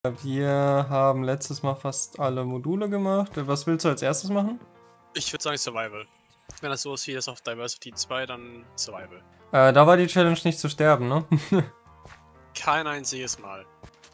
Wir haben letztes Mal fast alle Module gemacht. Was willst du als erstes machen? Ich würde sagen Survival. Wenn das so ist wie das auf Diversity 2, dann Survival. Da war die Challenge nicht zu sterben, ne? Kein einziges Mal.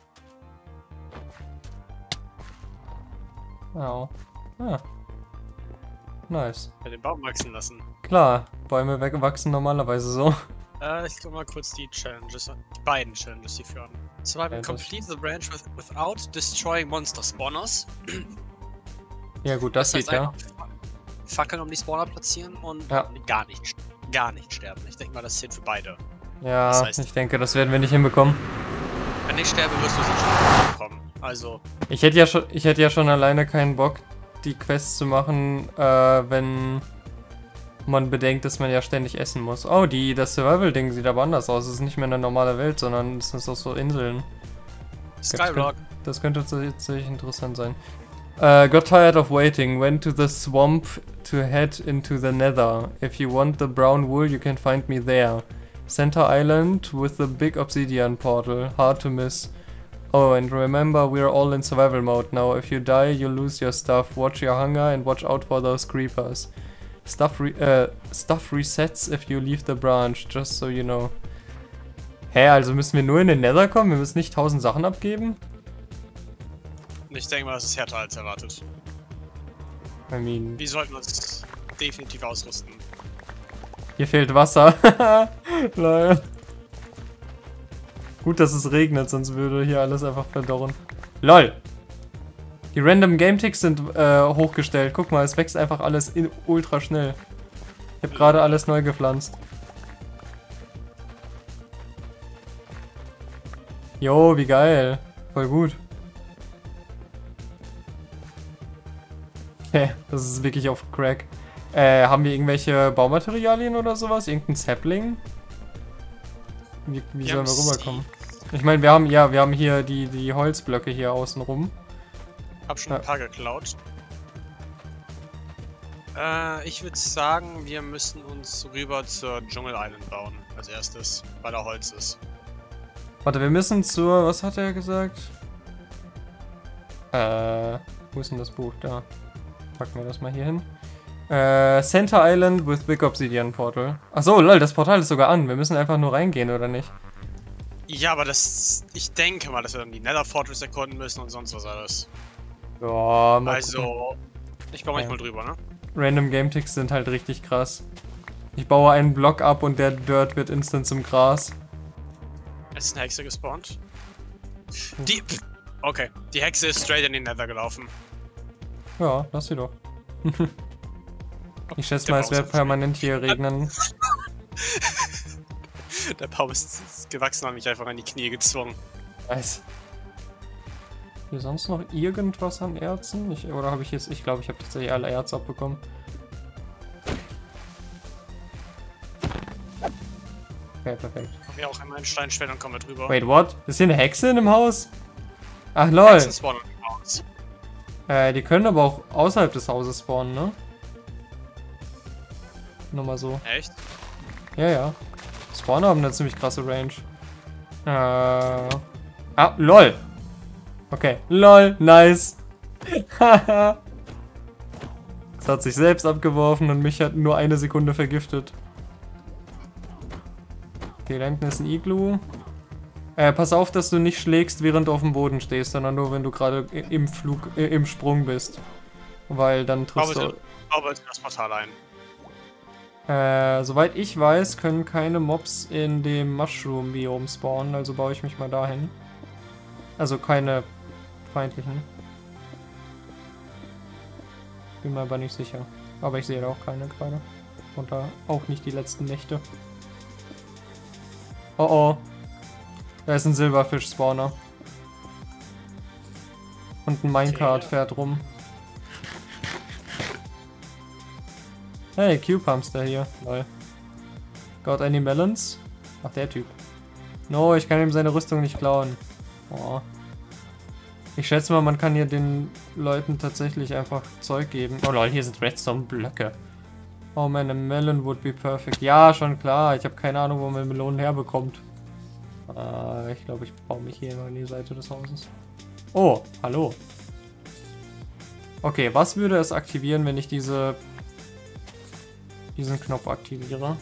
Au. Ah. Nice. Ja, den Baum wachsen lassen. Klar, Bäume wachsen normalerweise so. Ich guck mal kurz die Challenges, die beiden Challenges, die führen. Survival, Ja, complete the branch without destroying monster spawners. Ja gut, das geht ja. Fackeln um die Spawner platzieren und Ja. gar nicht sterben. Ich denke mal, das zählt für beide. Ja, Das heißt, ich denke, das werden wir nicht hinbekommen. wenn ich sterbe, wirst du sie schon bekommen. Also, Ich hätte ja schon alleine keinen Bock, die Quests zu machen, wenn man bedenkt, dass man ja ständig essen muss. Oh, das Survival-Ding sieht aber anders aus. Es ist nicht mehr eine normale Welt, sondern es ist auch so Inseln. Skyrock. Das könnte tatsächlich interessant sein. Got tired of waiting. Went to the swamp to head into the nether. If you want the brown wool, you can find me there. Center Island with the big obsidian portal. Hard to miss. Oh, and remember, we're all in survival mode now. If you die, you lose your stuff. Watch your hunger and watch out for those creepers. Stuff resets if you leave the branch, just so you know. Hä, also müssen wir nur in den Nether kommen? Wir müssen nicht 1000 Sachen abgeben? Ich denke mal, das ist härter als erwartet. I mean... Wir sollten uns definitiv ausrüsten. Hier fehlt Wasser. Lol. Gut, dass es regnet, sonst würde hier alles einfach verdorren. LOL! Die Random Game Ticks sind hochgestellt. Guck mal, es wächst einfach alles ultra schnell. Ich habe gerade alles neu gepflanzt. Jo, wie geil. Voll gut. Okay, das ist wirklich auf Crack. Haben wir irgendwelche Baumaterialien oder sowas? Irgendein Sapling? Wie sollen wir rüberkommen? Ich meine, wir haben hier die Holzblöcke hier außen rum. Hab schon ein paar geklaut. Ich würde sagen, wir müssen uns rüber zur Dschungel Island bauen. Als erstes, weil da Holz ist. Warte, wir müssen zur... Was hat er gesagt? Wo ist denn das Buch? Da. Packen wir das mal hier hin. Center Island with Big Obsidian Portal. Achso, lol, das Portal ist sogar an. Wir müssen einfach nur reingehen, oder nicht? Ja, aber das... Ich denke mal, dass wir dann die Nether Fortress erkunden müssen und sonst was alles. Ja, mal Also... gucken. Ich baue manchmal drüber, ne? Random Game Ticks sind halt richtig krass. Ich baue einen Block ab und der Dirt wird instant zum Gras. Es ist eine Hexe gespawnt. Die... Okay, die Hexe ist straight in den Nether gelaufen. Ja, lass sie doch. Ich schätze mal, es wird permanent hier regnen. Der Baum ist gewachsen, hat mich einfach an die Knie gezwungen. Nice. Hier sonst noch irgendwas an Erzen? Oder habe ich jetzt... Ich glaube, ich habe tatsächlich alle Erz abbekommen. Okay, perfekt. Haben wir auch einmal ein Steinschwert und kommen wir drüber. Wait, what? Ist hier eine Hexe in dem Haus? Ach, lol. Hexen spawnen im Haus. Die können aber auch außerhalb des Hauses spawnen, ne? Nur mal so. Echt? Ja, ja. Spawner haben eine ziemlich krasse Range. Ah, lol. Okay. Lol, nice. Haha. Es hat sich selbst abgeworfen und mich hat nur eine Sekunde vergiftet. Okay, da hinten ist ein Igloo. Pass auf, dass du nicht schlägst, während du auf dem Boden stehst, sondern nur, wenn du gerade im Sprung bist. Weil dann triffst du... Baue das Portal ein. Soweit ich weiß, können keine Mobs in dem Mushroom-Biom spawnen, also baue ich mich mal dahin. Also keine feindlichen. Bin mir aber nicht sicher. Aber ich sehe da auch keine gerade. Und da auch nicht die letzten Nächte. Oh oh. Da ist ein Silberfisch-Spawner. Und ein Minecart fährt rum. Hey, Cube-Hamster hier. Lol. Got any melons? Ach, der Typ. No, ich kann ihm seine Rüstung nicht klauen. Oh. Ich schätze mal, man kann hier den Leuten tatsächlich einfach Zeug geben. Oh lol, hier sind Redstone-Blöcke. Oh man, a melon would be perfect. Ja, schon klar. Ich habe keine Ahnung, wo man Melonen herbekommt. Ich glaube, ich baue mich hier mal in die Seite des Hauses. Oh, hallo. Okay, was würde es aktivieren, wenn ich diesen Knopf aktiviere?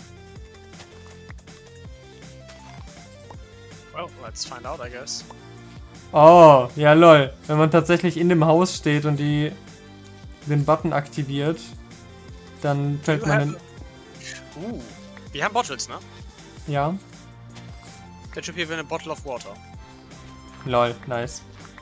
Well, let's find out, I guess. Oh, ja lol. Wenn man tatsächlich in dem Haus steht und den Button aktiviert, dann fällt man in... Wir haben Bottles, ne? Ja. Der Typ hier will eine Bottle of Water. Lol, nice.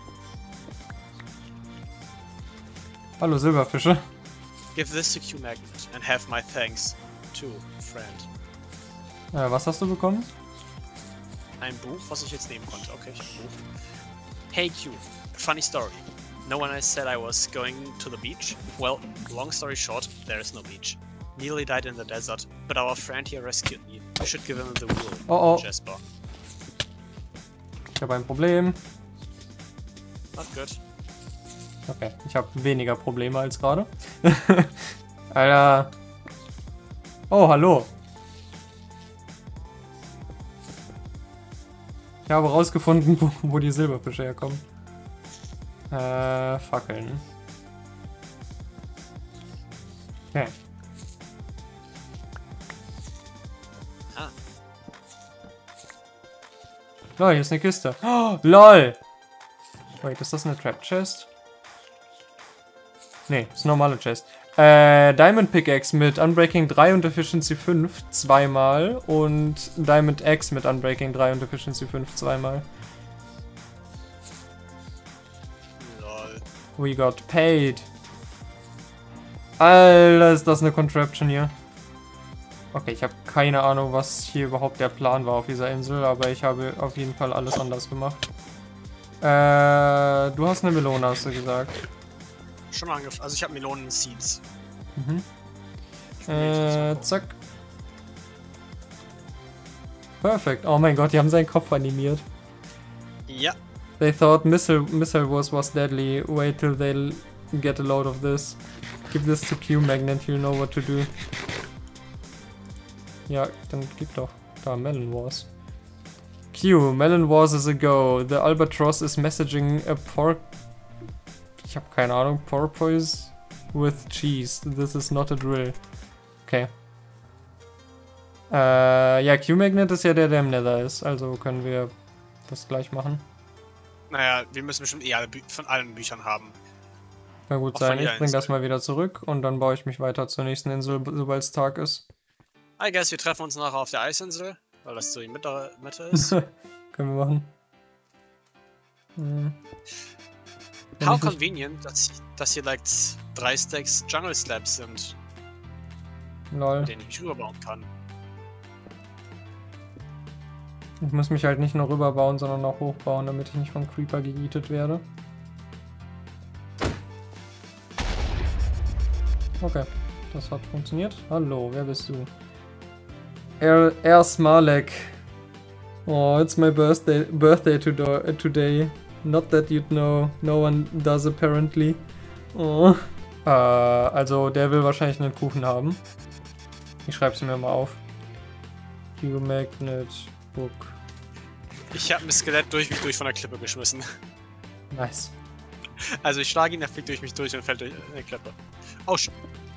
Hallo Silberfische. Give this to Q-Magnet and have my thanks to friend. Was hast du bekommen? Ein Buch, was ich jetzt nehmen konnte. Okay, ich hab ein Buch. Hey Q, funny story. No one I said I was going to the beach? Well, long story short, there is no beach. Nearly died in the desert, but our friend here rescued me. I should give him the wheel. Oh, oh. Jasper. Ich habe ein Problem. Not good. Okay, ich habe weniger Probleme als gerade. Alter. Oh, hallo. Ich habe rausgefunden, wo die Silberfische herkommen. Fackeln. Okay. Ah. Lol, hier ist eine Kiste. Oh, lol! Wait, ist das eine Trap Chest? Nee, ist eine normale Chest. Diamond Pickaxe mit Unbreaking 3 und Efficiency 5 zweimal und Diamond Axe mit Unbreaking 3 und Efficiency 5 zweimal. Lol. We got paid. Alter, ist das eine Contraption hier. Okay, ich habe keine Ahnung, was hier überhaupt der Plan war auf dieser Insel, aber ich habe auf jeden Fall alles anders gemacht. Du hast eine Melone, hast du gesagt. Schon mal angefangen. Also ich habe Melonen-Seeds. Mhm. Zack. Perfekt. Oh mein Gott, die haben seinen Kopf animiert. Ja. They thought missile was deadly. Wait till they'll get a load of this. Give this to Q-Magnet, you'll know what to do. Ja, dann gib doch da Melon Wars. Q, Melon Wars is a go. The Albatross is messaging a pork... Ich habe keine Ahnung. Porpoise with cheese. This is not a drill. Okay. Ja, Q-Magnet ist ja der im Nether ist. Also können wir das gleich machen. Naja, wir müssen bestimmt alle von allen Büchern haben. Kann gut sein. Ich bring das mal wieder zurück und dann baue ich mich weiter zur nächsten Insel, sobald es Tag ist. I guess wir treffen uns nachher auf der Eisinsel, weil das so die Mitte ist. Können wir machen. Hm. How convenient, dass hier like 3 Stacks Jungle Slabs sind. Lol. Mit denen ich mich rüberbauen kann. Ich muss mich halt nicht nur rüberbauen, sondern auch hochbauen, damit ich nicht vom Creeper geeatet werde. Okay, das hat funktioniert. Hallo, wer bist du? Er Smalek. Oh, it's my birthday today. Not that you'd know. No one does apparently. Oh. Also der will wahrscheinlich einen Kuchen haben. Ich schreib's mir mal auf. Q-Magnet Book. Ich habe ein Skelett durch mich von der Klippe geschmissen. Nice. Also ich schlage ihn, er fliegt durch mich durch und fällt durch eine Klippe. Oh shit.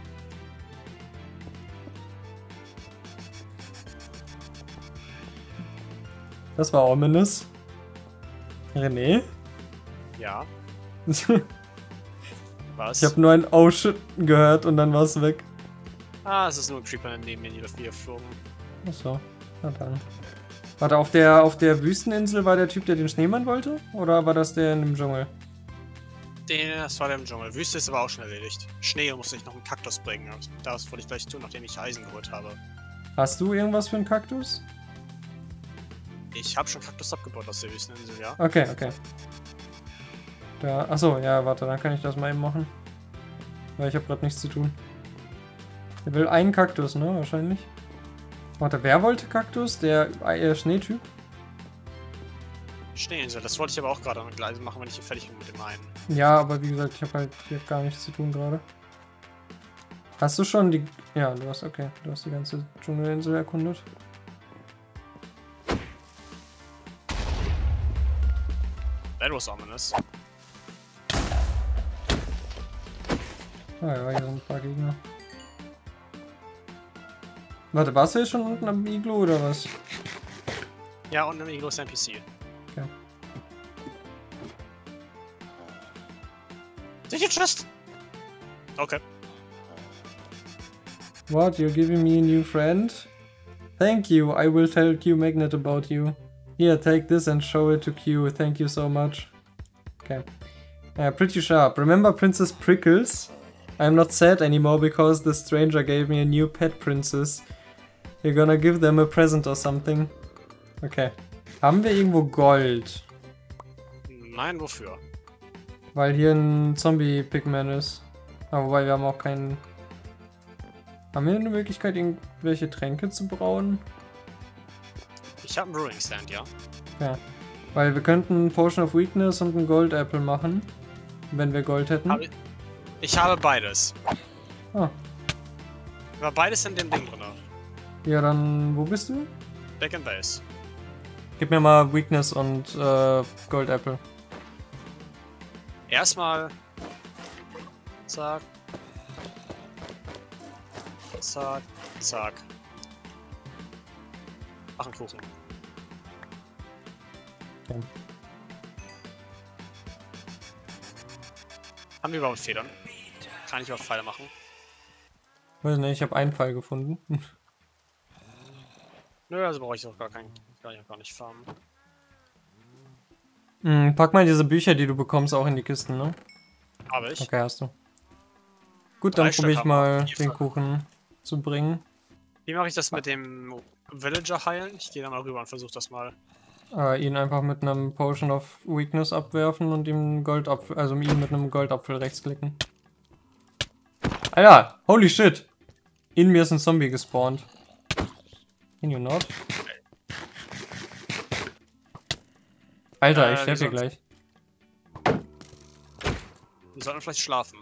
Das war ominous. René? Ja. Ich Was? habe nur ein Oh shit gehört und dann war es weg. Ah, es ist nur ein Creeper neben mir in die Luft geflogen. Achso, na dann. Warte, auf der Wüsteninsel war der Typ, der den Schneemann wollte? Oder war das der in dem Dschungel? Das war der im Dschungel. Wüste ist aber auch schon erledigt. Schnee musste ich noch einen Kaktus bringen. Das wollte ich gleich tun, nachdem ich Eisen geholt habe. Hast du irgendwas für einen Kaktus? Ich habe schon Kaktus abgebaut aus der Wüsteninsel, ja. Okay, okay. Da, achso, ja, warte, dann kann ich das mal eben machen. Weil ich habe gerade nichts zu tun. Er will einen Kaktus, ne? Wahrscheinlich. Warte, wer wollte Kaktus? Der Schneetyp? Schneeinsel, das wollte ich aber auch gerade gleich machen, wenn ich hier fertig bin mit dem einen. Ja, aber wie gesagt, ich habe halt hier gar nichts zu tun gerade. Hast du schon die... Ja, du hast... Okay, du hast die ganze Dschungelinsel erkundet. That was ominous. Ah ja, hier sind ein paar Gegner. Warte, warst du jetzt schon unten am Iglu oder was? Ja, und im Iglo ist ein NPC. Okay. Did you just... Okay. What? You're giving me a new friend? Thank you, I will tell Q Magnet about you. Here, take this and show it to Q. Thank you so much. Okay. Pretty sharp. Remember Princess Prickles? I'm not sad anymore because the stranger gave me a new pet princess. You're gonna give them a present or something. Okay. Haben wir irgendwo Gold? Nein, wofür? Weil hier ein Zombie-Pigman ist. Aber wobei wir haben auch keinen... Haben wir eine Möglichkeit, irgendwelche Tränke zu brauen? Ich habe einen Brewing Stand, ja. Ja. Weil wir könnten Potion of Weakness und einen Gold Apple machen. Wenn wir Gold hätten. Ich habe beides. Ah. War beides in dem Ding drin. Ja, dann... Wo bist du? Back in Base. Gib mir mal Weakness und Gold Apple. Erstmal. Zack. Zack. Zack. Ach, ein Kuchen. Okay. Haben wir überhaupt Federn? Kann ich überhaupt Pfeile machen? Weiß nicht, ich habe einen Pfeil gefunden. Nö, also brauche ich auch gar keinen. Kann ich auch gar nicht farmen. Pack mal diese Bücher, die du bekommst, auch in die Kisten, ne? Habe ich. Okay, hast du. Gut, dann 3 probiere ich Stück mal haben wir. den Kuchen zu bringen. Wie mache ich das mit dem Villager heilen? Ich gehe da mal rüber und versuche das mal. Ihn einfach mit einem Potion of Weakness abwerfen und ihm einen Goldapfel, also ihn mit einem Goldapfel rechtsklicken. Alter, holy shit! In mir ist ein Zombie gespawnt. Can you not? Alter, ich sterbe hier gleich. Wir sollten vielleicht schlafen.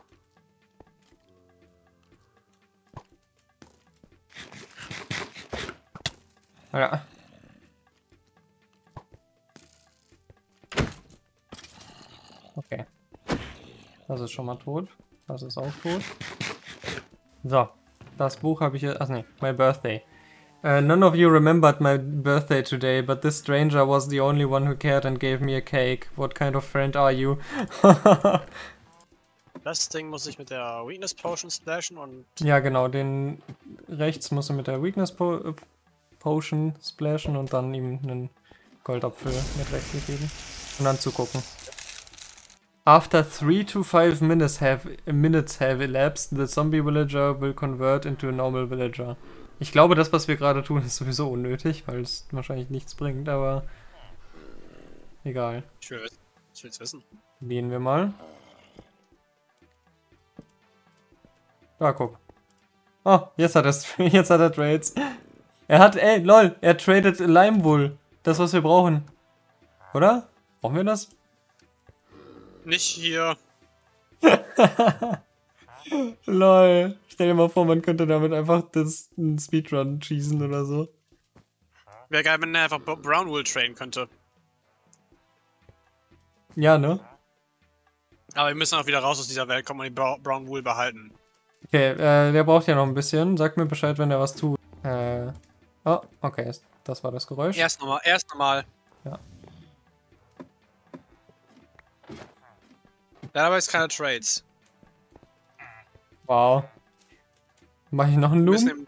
Alter. Okay. Das ist schon mal tot. Das ist auch tot. So. Das Buch habe ich hier... Ach ne, My Birthday. None of you remembered my birthday today, but this stranger was the only one who cared and gave me a cake. What kind of friend are you? Das Ding muss ich mit der Weakness Potion splashen und... Ja genau, den rechts musst du mit der Weakness Potion splashen und dann ihm einen Goldapfel mit rechts geben. Und dann zugucken. After 3 to 5 minutes have elapsed, the zombie villager will convert into a normal villager. Ich glaube, das, was wir gerade tun, ist sowieso unnötig, weil es wahrscheinlich nichts bringt, aber egal. Ich will's wissen. Gehen wir mal. Da, guck. Oh, jetzt hat er Trades. Er hat, ey, lol, er tradet Limewool. Das, was wir brauchen. Oder? Brauchen wir das? Nicht hier. Lol. Stell dir mal vor, man könnte damit einfach einen Speedrun schießen oder so. Wäre geil, wenn er einfach Brown Wool trainen könnte. Ja, ne? Aber wir müssen auch wieder raus aus dieser Welt, kann man die Brown Wool behalten. Okay, der braucht ja noch ein bisschen. Sag mir Bescheid, wenn er was tut. Oh, okay, das war das Geräusch. Erst nochmal. Ja. Ja, aber jetzt keine Trades. Wow. Mach ich noch einen Loom? Ich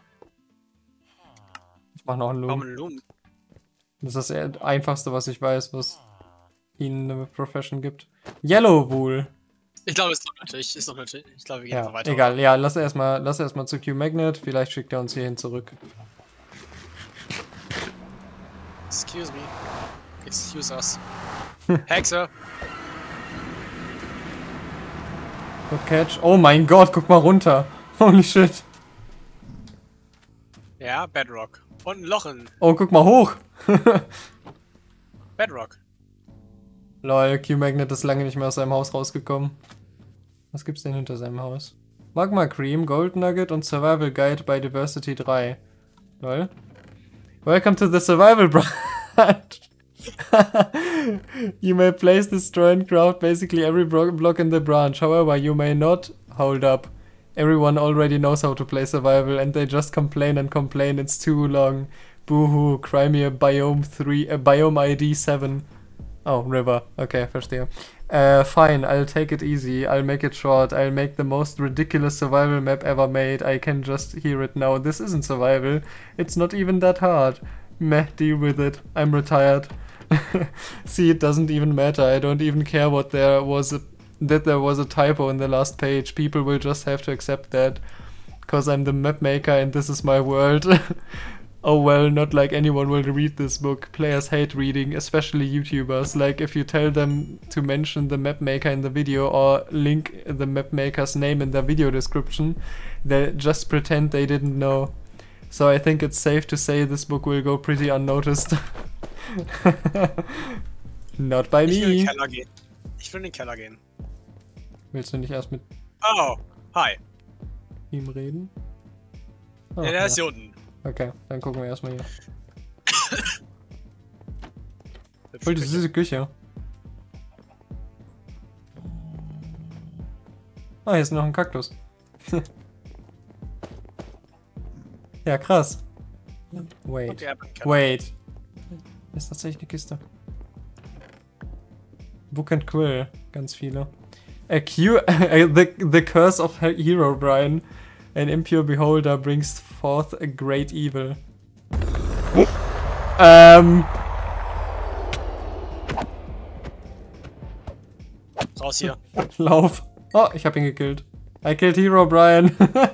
mach noch einen Warum Loom. ein Loom? Das ist das Einfachste, was ich weiß, was ihnen eine Profession gibt. Yellow Wool. Ich glaube, ist noch nötig. Ich glaube, wir gehen Ja, einfach weiter. egal. Ja, lass erstmal zu Q-Magnet. Vielleicht schickt er uns hierhin zurück. Excuse me. Excuse us. Hexe! Good catch. Oh mein Gott, guck mal runter. Holy shit. Ja, Bedrock. Und ein Loch in Oh, guck mal hoch. Bedrock. Lol, Q-Magnet ist lange nicht mehr aus seinem Haus rausgekommen. Was gibt's denn hinter seinem Haus? Magma Cream, Gold Nugget und Survival Guide bei Diversity 3. Lol. Welcome to the Survival Branch. You may place, destroy, and craft basically every block in the branch. However, you may not. Hold up. Everyone already knows how to play survival, and they just complain and complain. It's too long. Boohoo. Cry me a biome 3, a biome ID 7. Oh, river. Okay, verstehe. Fine, I'll take it easy. I'll make it short. I'll make the most ridiculous survival map ever made. I can just hear it now. This isn't survival. It's not even that hard. Meh, deal with it. I'm retired. See, it doesn't even matter. I don't even care what there was that there was a typo in the last page. People will just have to accept that. Cause I'm the map maker and this is my world. Oh well, not like anyone will read this book. Players hate reading, especially YouTubers. Like if you tell them to mention the map maker in the video or link the map maker's name in their video description, they just pretend they didn't know. So I think it's safe to say this book will go pretty unnoticed. Not by Ich will in den me. Keller gehen. Ich will in den Keller gehen. Willst du nicht erst mit Oh, hi. ihm reden? Oh, Ja, der ist hier unten. Okay, dann gucken wir erstmal hier. Hübsche Voll die Küche. süße Küche. Ah, hier ist noch ein Kaktus. Ja, krass. Wait. Okay, ab in den Keller. Wait. Hier ist tatsächlich eine Kiste. Book and Quill. Ganz viele. The Curse of Herobrine. An impure beholder brings forth a great evil. Raus hier. Lauf. Oh, ich hab ihn gekillt. I killed Herobrine.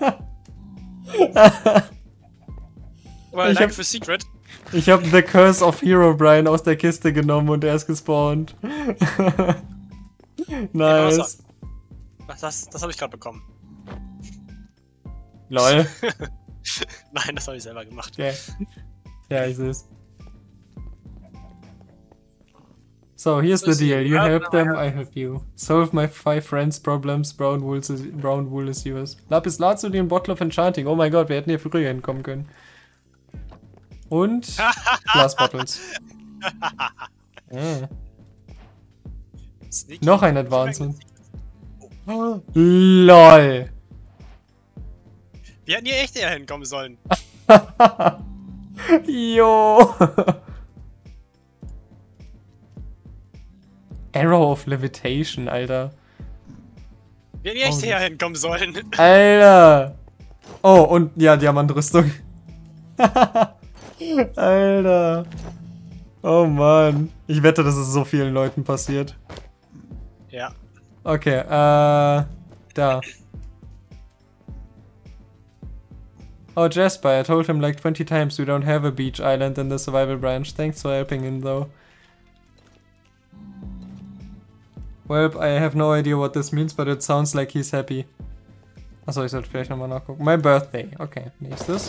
Well, Ich danke hab- für Secret. Ich hab The Curse of Herobrine aus der Kiste genommen und er ist gespawnt. Nice. Das habe ich gerade bekommen. Lol. Nein, das habe ich selber gemacht. Okay. Ja, ich seh's. So, here's the deal. You help them, I help you. Solve my 5 friends' problems. Brown wool is yours. Lapis Lazuli und Bottle of Enchanting. Oh mein Gott, wir hätten hier früher hinkommen können. Und Glass Bottles. Sneaky. Noch ein Advancement. LOL. Wir hätten hier echt eher hinkommen sollen. Jo. Arrow of Levitation, Alter. Wir hätten hier echt Oh, eher hinkommen sollen. Alter. Oh, und ja, Diamantrüstung. Alter. Oh Mann. Ich wette, das ist so vielen Leuten passiert. Ja. Okay, da. Oh, Jasper, I told him like 20 times we don't have a beach island in the survival branch. Thanks for helping him, though. Well, I have no idea what this means, but it sounds like he's happy. Achso, ich sollte vielleicht nochmal nachgucken. My birthday. Okay, nächstes.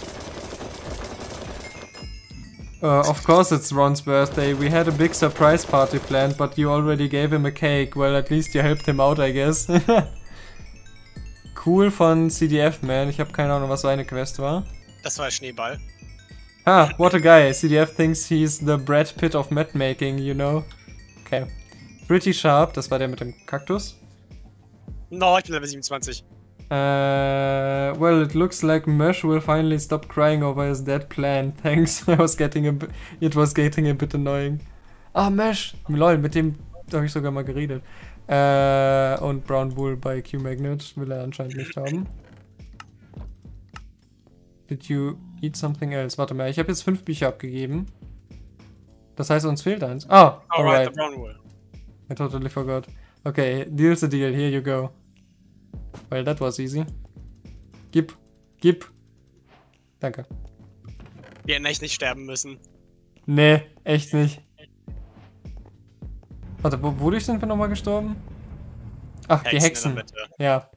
Of course it's Ron's birthday. We had a big surprise party planned, but you already gave him a cake. Well, at least you helped him out, I guess. Cool von CDF, man. Ich habe keine Ahnung, was seine Quest war. Das war der Schneeball. Ah, what a guy. CDF thinks he's the Brad Pitt of mapmaking, you know? Okay. Pretty sharp. Das war der mit dem Kaktus. No, ich bin Level 27. Well, it looks like Mesh will finally stop crying over his dead plan. Thanks. It was getting a bit annoying. Ah, Mesh. Lol, mit dem habe ich sogar mal geredet. Und Brown Wool bei Q-Magnet will er anscheinend nicht haben. Did you eat something else? Warte mal, ich habe jetzt 5 Bücher abgegeben. Das heißt, uns fehlt eins. Ah, Alright, alright. the brown wool. I totally forgot. Okay, deal's a deal. Here you go. Well, that was easy. Gib. Danke. Wir hätten echt nicht sterben müssen. Nee, echt nicht. Warte, wodurch sind wir nochmal gestorben? Ach, die In Hexen. der Mitte. Ja.